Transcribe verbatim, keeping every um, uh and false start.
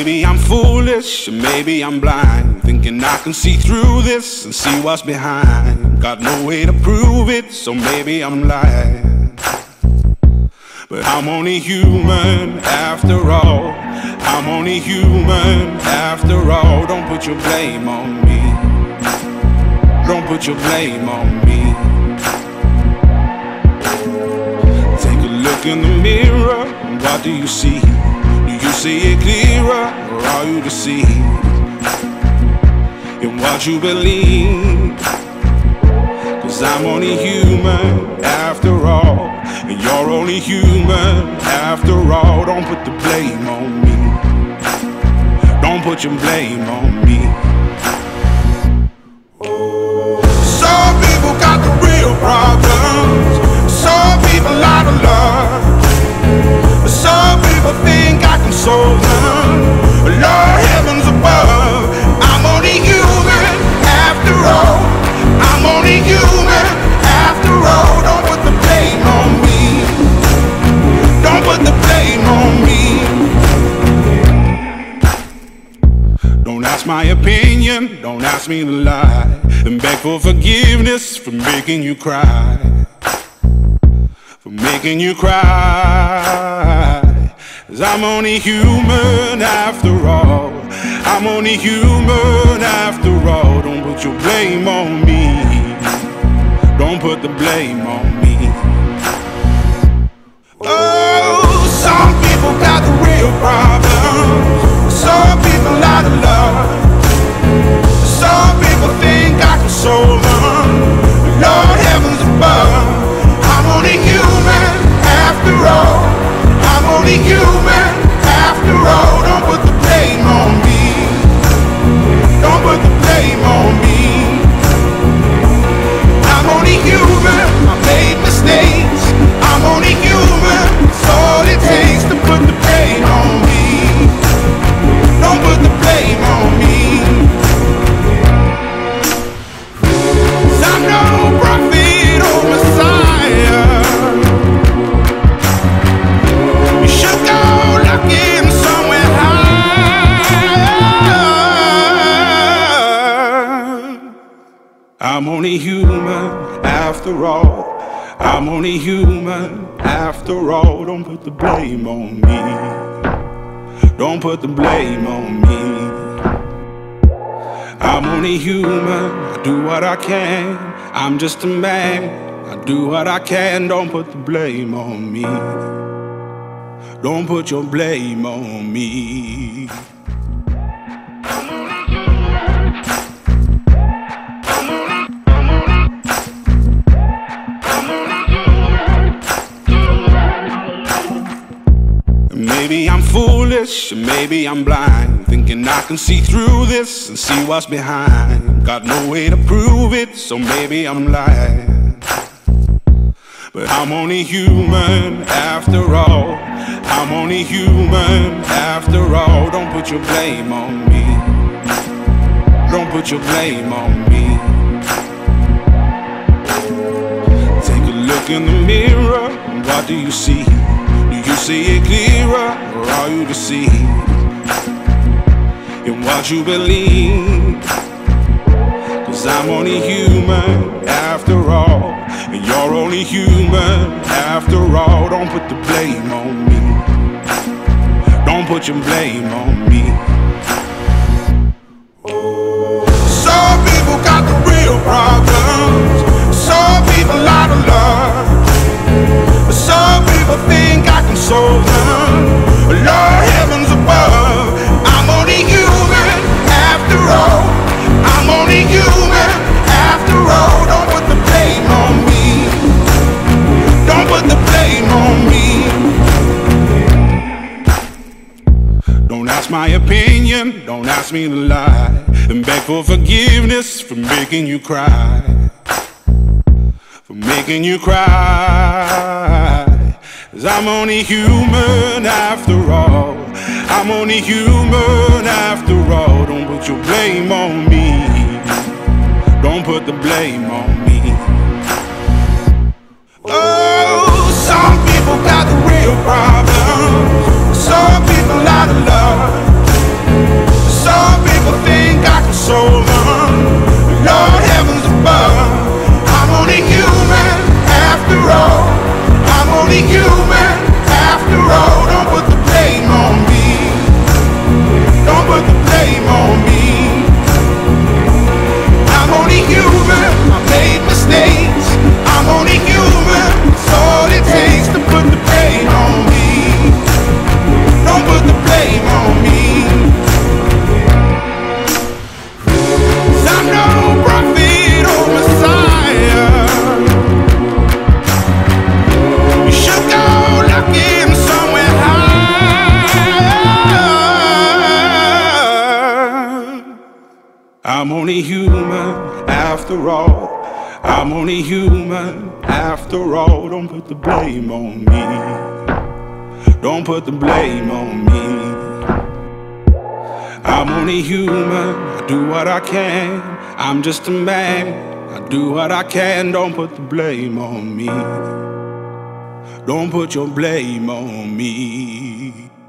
Maybe I'm foolish, or maybe I'm blind, thinking I can see through this and see what's behind. Got no way to prove it, so maybe I'm lying. But I'm only human after all. I'm only human after all. Don't put your blame on me. Don't put your blame on me. Take a look in the mirror, what do you see? Do you see it clearer, or are you deceived in what you believe? Cause I'm only human after all, and you're only human after all. Don't put the blame on me. Don't put your blame on me. Some people got the real problems. Some people out of love. Some people think I can solve them. Lord heavens above, I'm only human after all. I'm only human after all. Don't put the blame on me. Don't put the blame on me. Don't ask my opinion, don't ask me to lie, and beg for forgiveness for making you cry. For making you cry. Cause I'm only human after all. I'm only human after all. Don't put your blame on me. Don't put the blame on me. Oh, some people got the real problems. Some people out of love. Some people think I can solve them. Lord heavens above, I'm only human after all. I'm only human after all. Don't put the blame on me. Don't put the blame on me. I'm only human, I made mistakes. I'm only human, it's all it takes to put the blame on me. Don't put the blame on me. 'Cause I'm no prophet or Messiah. You should go looking somewhere higher. I'm only human after all. I'm only human after all. Don't put the blame on me. Don't put the blame on me. I'm only human, I do what I can. I'm just a man, I do what I can. Don't put the blame on me. Don't put your blame on me. Maybe I'm foolish, or maybe I'm blind, thinking I can see through this and see what's behind. Got no way to prove it, so maybe I'm lying. But I'm only human after all. I'm only human after all. Don't put your blame on me. Don't put your blame on me. Take a look in the mirror, what do you see? Do you see it clearer, or are you deceived in what you believe? Cause I'm only human after all, and you're only human after all. Don't put the blame on me. Don't put your blame on me. Some people got the real problems. Some people out of love. Some people think I can solve them. Lord heavens above, I'm only human after all. I'm only human after all. Don't put the blame on me. Don't put the blame on me. Don't ask my opinion, don't ask me to lie, and beg for forgiveness for making you cry. For making you cry. Cause I'm only human after all. I'm only human after all. Don't put your blame on me. Don't put the blame on me. Oh, some people got the real problems. Some people out of love. I'm only human after all. I'm only human after all. Don't put the blame on me. Don't put the blame on me. I'm only human, I do what I can. I'm just a man, I do what I can. Don't put the blame on me. Don't put your blame on me.